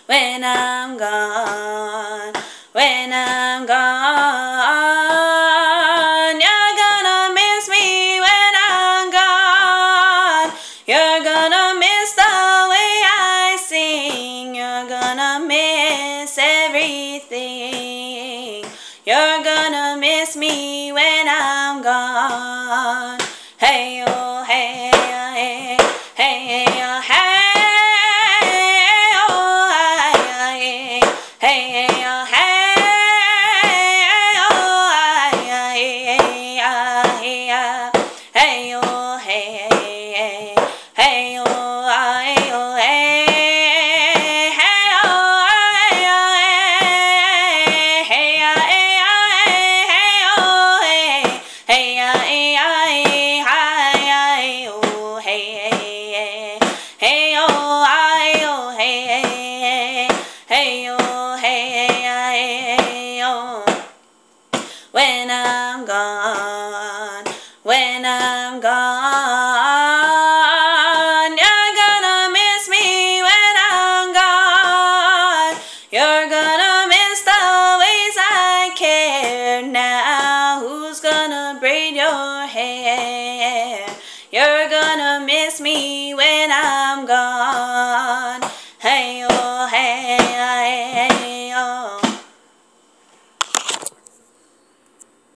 when I'm gone, when I'm gone. You're gonna miss me when I'm gone. You're gonna miss the way I sing. You're gonna miss everything. You're gonna miss me when I'm gone. Hey, oh, hey, hey, hey, oh, hey. When I'm gone, when I'm gone, you're gonna miss me when I'm gone. You're gonna miss the ways I care now. Who's gonna braid your hair? You're gonna miss me when I'm gone. Hey, oh, hey, hey.